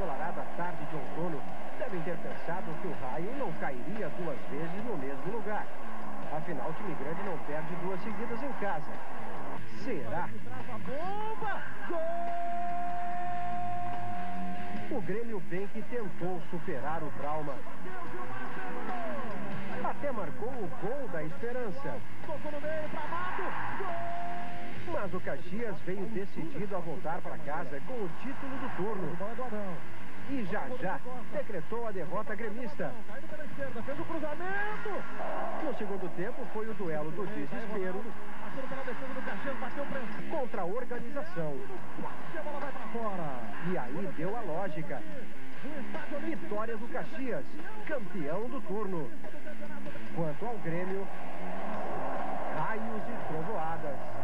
ensolarada tarde de outono, devem ter pensado que o raio não cairia 2 vezes no mesmo lugar. Afinal, o time grande não perde 2 seguidas em casa. Será? O Grêmio bem que tentou superar o trauma. Até marcou o gol da esperança. Mas o Caxias veio decidido a voltar para casa com o título do turno. E já decretou a derrota gremista. No segundo tempo foi o duelo do desespero contra a organização. E aí deu a lógica. Vitória do Caxias, campeão do turno. Quanto ao Grêmio, raios e trovoadas.